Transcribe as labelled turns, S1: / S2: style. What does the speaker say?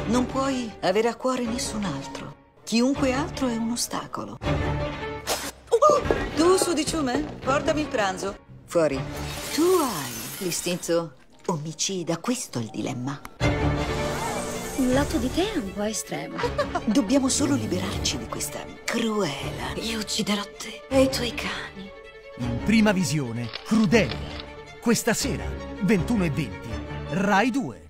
S1: Non puoi avere a cuore nessun altro. Chiunque altro è un ostacolo. Tu su di ciume, portami il pranzo. Fuori. Tu hai l'istinto omicida, questo è il dilemma.
S2: Un lato di te è un po' estremo.
S1: Dobbiamo solo liberarci di questa Cruella.
S2: Io ucciderò te e i tuoi cani.
S3: In prima visione, Crudelia. Questa sera, 21:20, Rai 2.